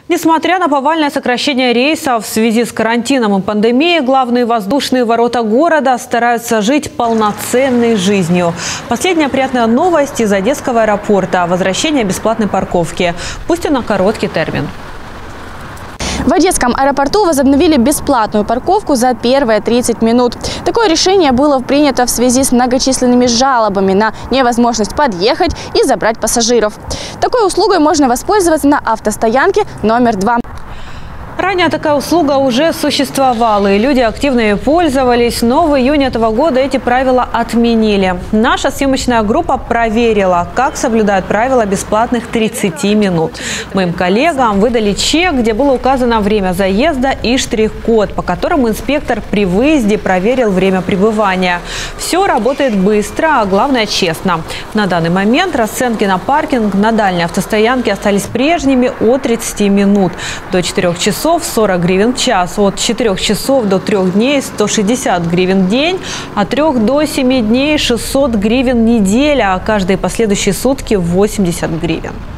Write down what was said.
Несмотря на повальное сокращение рейсов в связи с карантином и пандемией, главные воздушные ворота города стараются жить полноценной жизнью. Последняя приятная новость из Одесского аэропорта – возвращение бесплатной парковки, пусть и на короткий термин. В Одесском аэропорту возобновили бесплатную парковку за первые 30 минут. Такое решение было принято в связи с многочисленными жалобами на невозможность подъехать и забрать пассажиров. Такой услугой можно воспользоваться на автостоянке номер 2. Ранее такая услуга уже существовала, и люди активно ею пользовались, но в июне этого года эти правила отменили. Наша съемочная группа проверила, как соблюдают правила бесплатных 30 минут. Моим коллегам выдали чек, где было указано время заезда и штрих-код, по которому инспектор при выезде проверил время пребывания. Все работает быстро, а главное честно. На данный момент расценки на паркинг на дальней автостоянке остались прежними от 30 минут до 4 часов 40 гривен в час, от 4 часов до 3 дней 160 гривен в день, от 3 до 7 дней 600 гривен в неделю, а каждые последующие сутки 80 гривен.